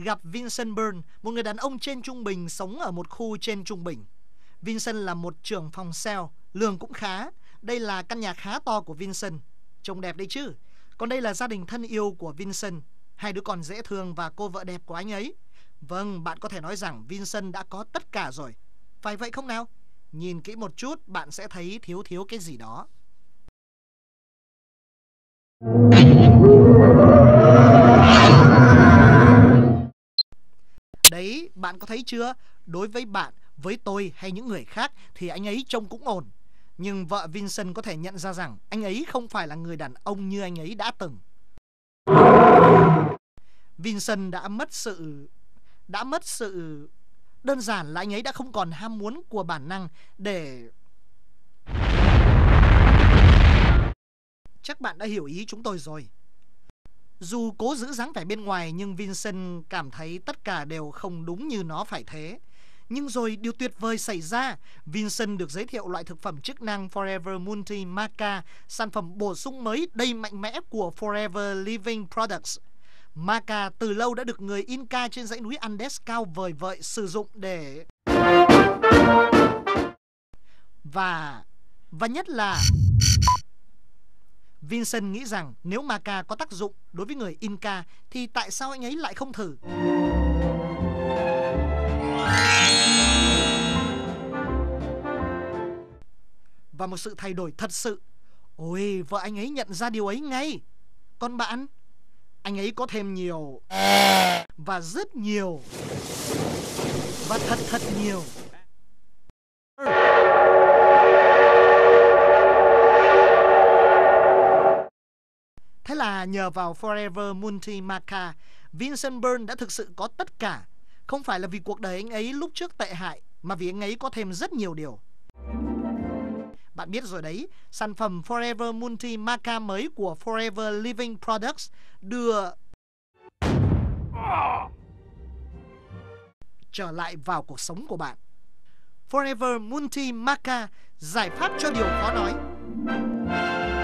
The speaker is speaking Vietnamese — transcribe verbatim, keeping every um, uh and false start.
gặp Vincent Byrne, một người đàn ông trên trung bình sống ở một khu trên trung bình. Vincent là một trưởng phòng sale, lương cũng khá. Đây là căn nhà khá to của Vincent. Trông đẹp đấy chứ. Còn đây là gia đình thân yêu của Vincent, hai đứa con dễ thương và cô vợ đẹp của anh ấy. Vâng, bạn có thể nói rằng Vincent đã có tất cả rồi. Phải vậy không nào? Nhìn kỹ một chút, bạn sẽ thấy thiếu thiếu cái gì đó. Đấy, bạn có thấy chưa? Đối với bạn, với tôi hay những người khác thì anh ấy trông cũng ổn. Nhưng vợ Vincent có thể nhận ra rằng anh ấy không phải là người đàn ông như anh ấy đã từng. Vincent đã mất sự... Đã mất sự... Đơn giản là anh ấy đã không còn ham muốn của bản năng để... Chắc bạn đã hiểu ý chúng tôi rồi. Dù cố giữ dáng vẻ bên ngoài nhưng Vincent cảm thấy tất cả đều không đúng như nó phải thế. Nhưng rồi điều tuyệt vời xảy ra. Vincent được giới thiệu loại thực phẩm chức năng Forever Multi Maca, sản phẩm bổ sung mới đầy mạnh mẽ của Forever Living Products. Maca từ lâu đã được người Inca trên dãy núi Andes cao vời vợi sử dụng để... Và... Và nhất là... Vincent nghĩ rằng nếu Maca có tác dụng đối với người Inca thì tại sao anh ấy lại không thử? Và một sự thay đổi thật sự. Ôi, vợ anh ấy nhận ra điều ấy ngay. Còn bạn? Anh ấy có thêm nhiều. Và rất nhiều. Và thật thật nhiều. Thế là nhờ vào Forever Multi Maca, Vincent Byrne đã thực sự có tất cả. Không phải là vì cuộc đời anh ấy lúc trước tệ hại, mà vì anh ấy có thêm rất nhiều điều. Bạn biết rồi đấy, sản phẩm Forever Multi Maca mới của Forever Living Products đưa trở lại vào cuộc sống của bạn. Forever Multi Maca, giải pháp cho điều khó nói.